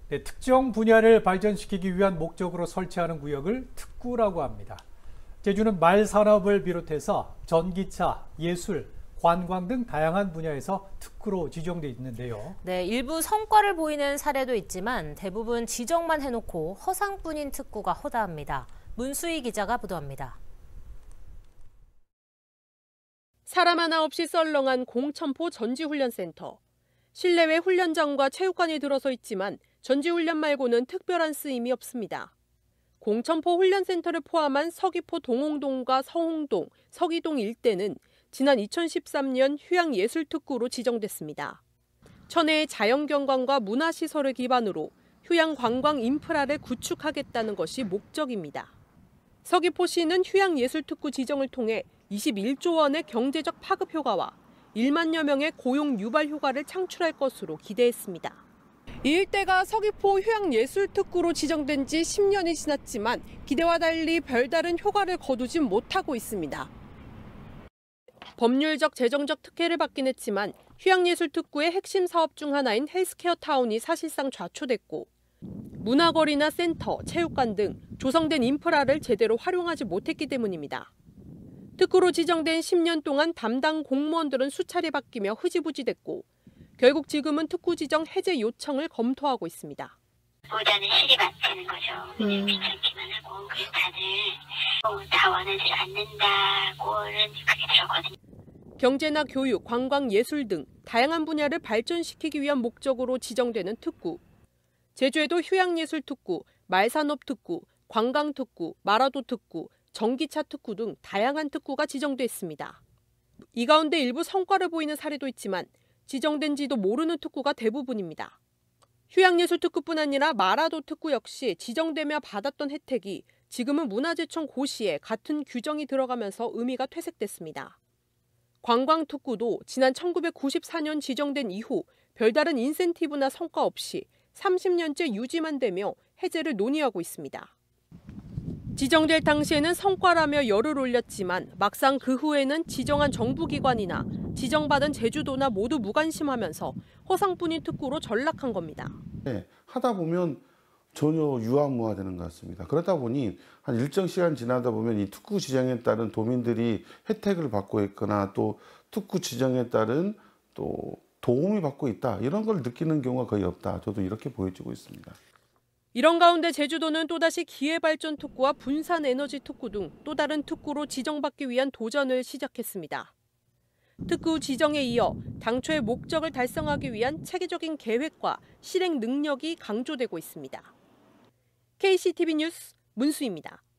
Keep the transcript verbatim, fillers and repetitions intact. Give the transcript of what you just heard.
네, 특정 분야를 발전시키기 위한 목적으로 설치하는 구역을 특구라고 합니다. 제주는 말산업을 비롯해서 전기차, 예술, 관광 등 다양한 분야에서 특구로 지정돼 있는데요. 네, 일부 성과를 보이는 사례도 있지만 대부분 지정만 해놓고 허상뿐인 특구가 허다합니다. 문수희 기자가 보도합니다. 사람 하나 없이 썰렁한 공천포 전지훈련센터. 실내외 훈련장과 체육관이 들어서 있지만 전지훈련 말고는 특별한 쓰임이 없습니다. 공천포 훈련센터를 포함한 서귀포 동홍동과 서홍동, 서기동 일대는 지난 이천십삼 년 휴양예술특구로 지정됐습니다. 천혜의 자연경관과 문화시설을 기반으로 휴양관광 인프라를 구축하겠다는 것이 목적입니다. 서귀포시는 휴양예술특구 지정을 통해 이십일조 원의 경제적 파급 효과와 일만여 명의 고용 유발 효과를 창출할 것으로 기대했습니다. 이 일대가 서귀포 휴양예술특구로 지정된 지 십 년이 지났지만 기대와 달리 별다른 효과를 거두진 못하고 있습니다. 법률적, 재정적 특혜를 받긴 했지만 휴양예술특구의 핵심 사업 중 하나인 헬스케어 타운이 사실상 좌초됐고 문화거리나 센터, 체육관 등 조성된 인프라를 제대로 활용하지 못했기 때문입니다. 특구로 지정된 십 년 동안 담당 공무원들은 수차례 바뀌며 흐지부지됐고 결국 지금은 특구 지정 해제 요청을 검토하고 있습니다. 보다는 실이 많다는 거죠. 그냥 귀찮기만 하고 그래서 다들 어, 다 원하지 않는다고는 그렇게 들었거든요. 경제나 교육, 관광, 예술 등 다양한 분야를 발전시키기 위한 목적으로 지정되는 특구. 제주에도 휴양예술특구, 말산업특구, 관광특구, 마라도 특구, 전기차 특구 등 다양한 특구가 지정돼 있습니다. 이 가운데 일부 성과를 보이는 사례도 있지만 지정된지도 모르는 특구가 대부분입니다. 휴양예술특구뿐 아니라 마라도 특구 역시 지정되며 받았던 혜택이 지금은 문화재청 고시에 같은 규정이 들어가면서 의미가 퇴색됐습니다. 관광특구도 지난 천구백구십사 년 지정된 이후 별다른 인센티브나 성과 없이 삼십 년째 유지만 되며 해제를 논의하고 있습니다. 지정될 당시에는 성과라며 열을 올렸지만 막상 그 후에는 지정한 정부기관이나 지정받은 제주도나 모두 무관심하면서 허상뿐인 특구로 전락한 겁니다. 네, 하다 보면 전혀 유화무화되는 것 같습니다. 그러다 보니 한 일정 시간 지나다 보면 이 특구 지정에 따른 도민들이 혜택을 받고 있거나 또 특구 지정에 따른 또 도움이 받고 있다 이런 걸 느끼는 경우가 거의 없다. 저도 이렇게 보여지고 있습니다. 이런 가운데 제주도는 또다시 기회발전 특구와 분산에너지 특구 등 또 다른 특구로 지정받기 위한 도전을 시작했습니다. 특구 지정에 이어 당초의 목적을 달성하기 위한 체계적인 계획과 실행 능력이 강조되고 있습니다. 케이씨티비 뉴스 문수희입니다.